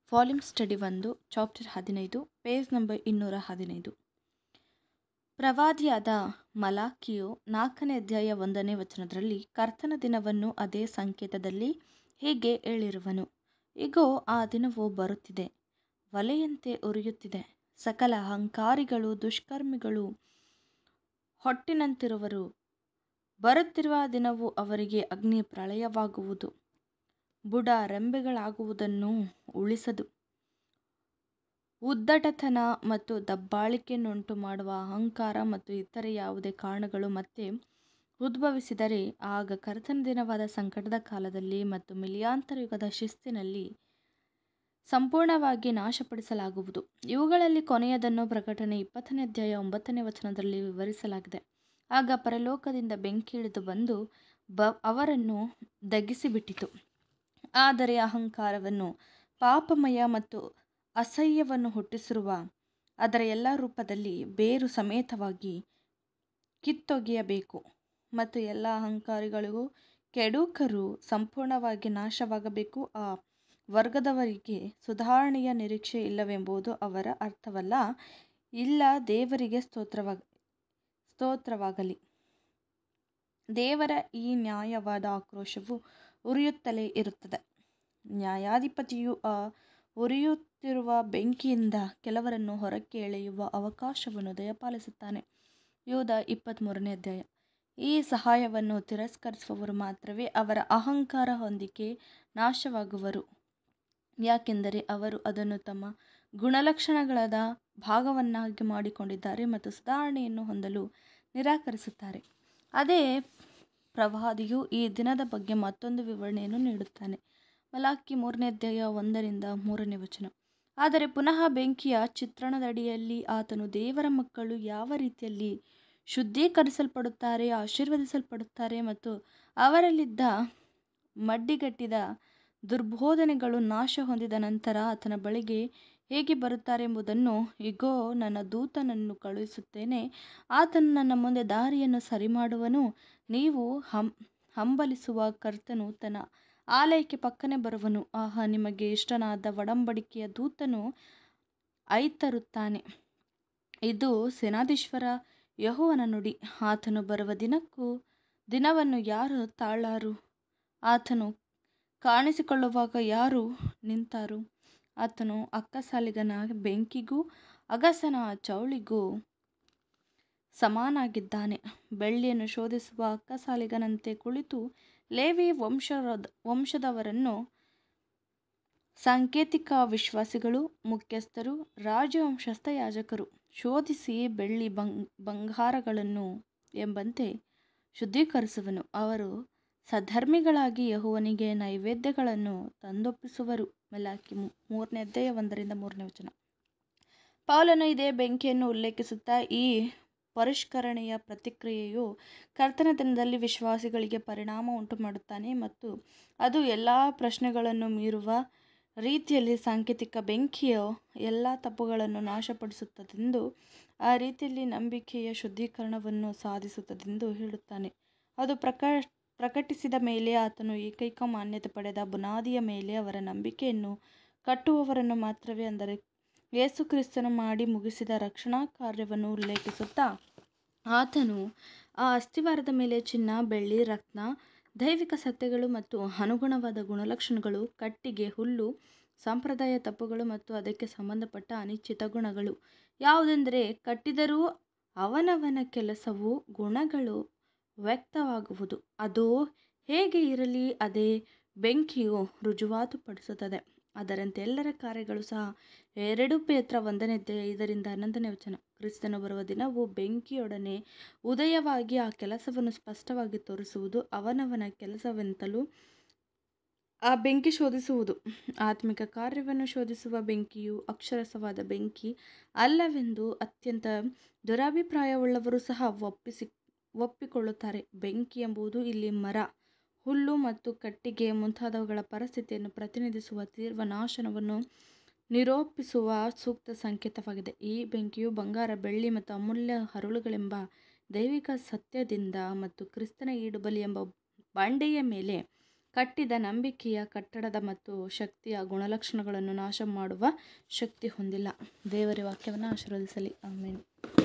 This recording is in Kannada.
Volume study 1 chapter 15 page number 215. ಪ್ರವಾದಿಯಾದ ಮಲಾಕಿಯು 4ನೇ ಅಧ್ಯಾಯ 1ನೇ ವಚನದಲ್ಲಿ ಕರ್ತನ ದಿನವನ್ನು ಅದೇ ಸಂಕೇತದಲ್ಲಿ ಹೀಗೆ ಹೇಳಿರುವನು. ಇಗೋ, ಆ ದಿನವು ಬರುತ್ತಿದೆ, ಒಲೆಯಂತೆ ಉರಿಯುತ್ತಿದೆ. ಸಕಲ ಅಹಂಕಾರಿಗಳು, ದುಷ್ಕರ್ಮಿಗಳು ಹೊಟ್ಟಿನಂತಿರುವರು. ಬರುತ್ತಿರುವ ದಿನವು ಅವರಿಗೆ ಅಗ್ನಿ ಪ್ರಳಯವಾಗುವುದು, ಬುಡ ರೆಂಬೆಗಳಾಗುವುದನ್ನು ಉಳಿಸದು. ಉದ್ದಟತನ ಮತ್ತು ದಬ್ಬಾಳಿಕೆಯನ್ನುಂಟು ಮಾಡುವ ಅಹಂಕಾರ ಮತ್ತು ಇತರೆ ಯಾವುದೇ ಕಾರಣಗಳು ಮತ್ತೆ ಉದ್ಭವಿಸಿದರೆ, ಆಗ ಕರ್ತನ ದಿನವಾದ ಸಂಕಟದ ಕಾಲದಲ್ಲಿ ಮತ್ತು ಮಿಲಿಯಾಂತರ ಯುಗದ ಶಿಸ್ತಿನಲ್ಲಿ ಸಂಪೂರ್ಣವಾಗಿ ನಾಶಪಡಿಸಲಾಗುವುದು. ಇವುಗಳಲ್ಲಿ ಕೊನೆಯದನ್ನು ಪ್ರಕಟಣೆ 20ನೇ ಅಧ್ಯಾಯ 9ನೇ ವಚನದಲ್ಲಿ ವಿವರಿಸಲಾಗಿದೆ. ಆಗ ಪರಲೋಕದಿಂದ ಬೆಂಕಿ ಇಳಿದು ಬಂದು ಅವರನ್ನು ದಗಿಸಿಬಿಟ್ಟಿತು. ಆದರೆ ಅಹಂಕಾರವನ್ನು, ಪಾಪಮಯ ಮತ್ತು ಅಸಹ್ಯವನ್ನು ಹುಟ್ಟಿಸಿರುವ ಅದರ ಎಲ್ಲ ರೂಪದಲ್ಲಿ ಬೇರು ಸಮೇತವಾಗಿ ಕಿತ್ತೊಗೆಯಬೇಕು ಮತ್ತು ಎಲ್ಲ ಅಹಂಕಾರಿಗಳಿಗೂ ಕೆಡುಕರು ಸಂಪೂರ್ಣವಾಗಿ ನಾಶವಾಗಬೇಕು. ಆ ವರ್ಗದವರಿಗೆ ಸುಧಾರಣೆಯ ನಿರೀಕ್ಷೆ ಇಲ್ಲವೆಂಬುದು ಅವರ ಅರ್ಥವಲ್ಲ. ಇಲ್ಲ, ದೇವರಿಗೆ ಸ್ತೋತ್ರವಾಗಲಿ. ದೇವರ ಈ ನ್ಯಾಯವಾದ ಆಕ್ರೋಶವು ಉರಿಯುತ್ತಲೇ ಇರುತ್ತದೆ. ನ್ಯಾಯಾಧಿಪತಿಯು ಆ ಉರಿಯುತ್ತಿರುವ ಬೆಂಕಿಯಿಂದ ಕೆಲವರನ್ನು ಹೊರಕ್ಕೆ ಎಳೆಯುವ ಅವಕಾಶವನ್ನು ದಯಪಾಲಿಸುತ್ತಾನೆ. ಯೂದ 23ನೇ ಅಧ್ಯಾಯ. ಈ ಸಹಾಯವನ್ನು ತಿರಸ್ಕರಿಸುವವರು ಮಾತ್ರವೇ ಅವರ ಅಹಂಕಾರ ಹೊಂದಿಕೆ ನಾಶವಾಗುವರು, ಯಾಕೆಂದರೆ ಅವರು ಅದನ್ನು ತಮ್ಮ ಗುಣಲಕ್ಷಣಗಳಾದ ಭಾಗವನ್ನಾಗಿ ಮಾಡಿಕೊಂಡಿದ್ದಾರೆ ಮತ್ತು ಸುಧಾರಣೆಯನ್ನು ಹೊಂದಲು ನಿರಾಕರಿಸುತ್ತಾರೆ. ಅದೇ ಪ್ರವಾದಿಯು ಈ ದಿನದ ಬಗ್ಗೆ ಮತ್ತೊಂದು ವಿವರಣೆಯನ್ನು ನೀಡುತ್ತಾನೆ. ಮಲಾಕಿ 3ನೇ ಅಧ್ಯಾಯ 1ರಿಂದ 3ನೇ ವಚನ. ಆದರೆ ಪುನಃ ಬೆಂಕಿಯ ಚಿತ್ರಣದಡಿಯಲ್ಲಿ ಆತನು ದೇವರ ಮಕ್ಕಳು ಯಾವ ರೀತಿಯಲ್ಲಿ ಶುದ್ಧೀಕರಿಸಲ್ಪಡುತ್ತಾರೆ, ಆಶೀರ್ವದಿಸಲ್ಪಡುತ್ತಾರೆ ಮತ್ತು ಅವರಲ್ಲಿದ್ದ ಮಡ್ಡಿಗಟ್ಟಿದ ದುರ್ಬೋಧನೆಗಳು ನಾಶ ಹೊಂದಿದ ನಂತರ ಆತನ ಬಳಿಗೆ ಹೇಗೆ ಬರುತ್ತಾರೆ ಎಂಬುದನ್ನು, ಇಗೋ, ನನ್ನ ದೂತನನ್ನು ಕಳುಹಿಸುತ್ತೇನೆ, ಆತನು ನನ್ನ ಮುಂದೆ ದಾರಿಯನ್ನು ಸರಿಮಾಡುವನು. ನೀವು ಹಂಬಲಿಸುವ ಕರ್ತನು ತನ್ನ ಆಲಯಕ್ಕೆ ಪಕ್ಕನೆ ಬರುವನು. ಆಹಾ, ನಿಮಗೆ ಇಷ್ಟನಾದ ಒಡಂಬಡಿಕೆಯ ದೂತನು ಐತರುತ್ತಾನೆ. ಇದು ಸೇನಾಧೀಶ್ವರ ಯೆಹೋವನ ನುಡಿ. ಆತನು ಬರುವ ದಿನವನ್ನು ಯಾರು ತಾಳಾರು? ಆತನು ಕಾಣಿಸಿಕೊಳ್ಳುವಾಗ ಯಾರು ನಿಂತಾರು? ಆತನು ಅಕ್ಕಸಾಲಿಗನ ಬೆಂಕಿಗೂ ಅಗಸನ ಚೌಳಿಗೂ ಸಮನಾಗಿದ್ದಾನೆ. ಬೆಳ್ಳಿಯನ್ನು ಶೋಧಿಸುವ ಅಕ್ಕಸಾಲಿಗನಂತೆ ಕುಳಿತು ಲೇವಿ ವಂಶದವರನ್ನು, ಸಾಂಕೇತಿಕ ವಿಶ್ವಾಸಿಗಳು, ಮುಖ್ಯಸ್ಥರು, ರಾಜವಂಶಸ್ಥ ಯಾಜಕರು ಶೋಧಿಸಿ ಬೆಳ್ಳಿ ಬಂಗಾರಗಳನ್ನು ಎಂಬಂತೆ ಶುದ್ಧೀಕರಿಸುವನು. ಅವರು ಸಧರ್ಮಿಗಳಾಗಿ ಯೆಹೋವನಿಗೆ ನೈವೇದ್ಯಗಳನ್ನು ತಂದೊಪ್ಪಿಸುವರು. ಮಲಾಕಿ 3ನೇ ಅಧ್ಯಾಯ 1ರಿಂದ 3ನೇ ವಚನ. ಪೌಲನು ಇದೇ ಬೆಂಕಿಯನ್ನು ಉಲ್ಲೇಖಿಸುತ್ತಾ, ಈ ಪರಿಷ್ಕರಣೆಯ ಪ್ರತಿಕ್ರಿಯೆಯು ಕರ್ತನ ದಿನದಲ್ಲಿ ವಿಶ್ವಾಸಿಗಳಿಗೆ ಪರಿಣಾಮ ಉಂಟುಮಾಡುತ್ತಾನೆ ಮತ್ತು ಅದು ಎಲ್ಲ ಪ್ರಶ್ನೆಗಳನ್ನು ಮೀರುವ ರೀತಿಯಲ್ಲಿ ಸಾಂಕೇತಿಕ ಬೆಂಕಿಯು ಎಲ್ಲ ತಪ್ಪುಗಳನ್ನು ನಾಶಪಡಿಸುತ್ತದೆಂದು, ಆ ರೀತಿಯಲ್ಲಿ ನಂಬಿಕೆಯ ಶುದ್ಧೀಕರಣವನ್ನು ಸಾಧಿಸುತ್ತದೆಂದು ಹೇಳುತ್ತಾನೆ. ಅದು ಪ್ರಕಟಿಸಿದ ಮೇಲೆ ಆತನು ಏಕೈಕ ಮಾನ್ಯತೆ ಪಡೆದ ಬುನಾದಿಯ ಮೇಲೆ ಅವರ ನಂಬಿಕೆಯನ್ನು ಕಟ್ಟುವವರನ್ನು ಮಾತ್ರವೇ, ಅಂದರೆ ಯೇಸು ಕ್ರಿಸ್ತನು ಮಾಡಿ ಮುಗಿಸಿದ ರಕ್ಷಣಾ ಕಾರ್ಯವನ್ನು ಉಲ್ಲೇಖಿಸುತ್ತಾ, ಆತನು ಆ ಅಸ್ತಿವಾರದ ಮೇಲೆ ಚಿನ್ನ, ಬೆಳ್ಳಿ, ರತ್ನ, ದೈವಿಕ ಸತ್ಯಗಳು ಮತ್ತು ಅನುಗುಣವಾದ ಗುಣಲಕ್ಷಣಗಳು, ಕಟ್ಟಿಗೆ, ಹುಲ್ಲು, ಸಂಪ್ರದಾಯ, ತಪ್ಪುಗಳು ಮತ್ತು ಅದಕ್ಕೆ ಸಂಬಂಧಪಟ್ಟ ಅನಿಶ್ಚಿತ ಗುಣಗಳು ಯಾವುದೆಂದರೆ, ಕಟ್ಟಿದರೂ ಅವನವನ ಕೆಲಸವು ಗುಣಗಳು ವ್ಯಕ್ತವಾಗುವುದು. ಅದು ಹೇಗೆ ಇರಲಿ, ಅದೇ ಬೆಂಕಿಯು ರುಜುವಾತುಪಡಿಸುತ್ತದೆ. ಅದರಂತೆ ಎಲ್ಲರ ಕಾರ್ಯಗಳು ಸಹ. 2 ಪೇತ್ರ 1ನೇ ಅಧ್ಯಾಯ 5ರಿಂದ 11ನೇ ವಚನ. ಕ್ರಿಸ್ತನು ಬರುವ ದಿನವು ಬೆಂಕಿಯೊಡನೆ ಉದಯವಾಗಿ ಆ ಕೆಲಸವನ್ನು ಸ್ಪಷ್ಟವಾಗಿ ತೋರಿಸುವುದು. ಅವನವನ ಕೆಲಸವೆಂತಲೂ ಆ ಬೆಂಕಿ ಶೋಧಿಸುವುದು. ಆತ್ಮಿಕ ಕಾರ್ಯವನ್ನು ಶೋಧಿಸುವ ಬೆಂಕಿಯು ಅಕ್ಷರಸವಾದ ಬೆಂಕಿ ಅಲ್ಲವೆಂದು ಅತ್ಯಂತ ದುರಭಿಪ್ರಾಯವುಳ್ಳವರು ಸಹ ಒಪ್ಪಿಕೊಳ್ಳುತ್ತಾರೆ. ಬೆಂಕಿ ಎಂಬುದು ಇಲ್ಲಿ ಮರ, ಹುಲ್ಲು ಮತ್ತು ಕಟ್ಟಿಗೆ ಮುಂತಾದವುಗಳ ಪರಿಸ್ಥಿತಿಯನ್ನು ಪ್ರತಿನಿಧಿಸುವ ತೀವ್ರ ನಾಶನವನ್ನು ನಿರೂಪಿಸುವ ಸೂಕ್ತ ಸಂಕೇತವಾಗಿದೆ. ಈ ಬೆಂಕಿಯು ಬಂಗಾರ, ಬೆಳ್ಳಿ ಮತ್ತು ಅಮೂಲ್ಯ ಹರಳುಗಳೆಂಬ ದೈವಿಕ ಸತ್ಯದಿಂದ ಮತ್ತು ಕ್ರಿಸ್ತನ ಈಡುಬಲಿ ಎಂಬ ಬಂಡೆಯ ಮೇಲೆ ಕಟ್ಟಿದ ನಂಬಿಕೆಯ ಕಟ್ಟಡದ ಮತ್ತು ಶಕ್ತಿಯ ಗುಣಲಕ್ಷಣಗಳನ್ನು ನಾಶ ಮಾಡುವ ಶಕ್ತಿ ಹೊಂದಿಲ್ಲ. ದೇವರ ವಾಕ್ಯವನ್ನು ಆಶೀರ್ವದಿಸಲಿ. ಆಮೇನ್.